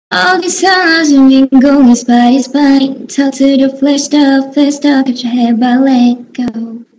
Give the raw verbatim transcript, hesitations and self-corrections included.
All these times you've been going spine to spine. Talk to the flesh stuff, flesh stuff, get your head by let go.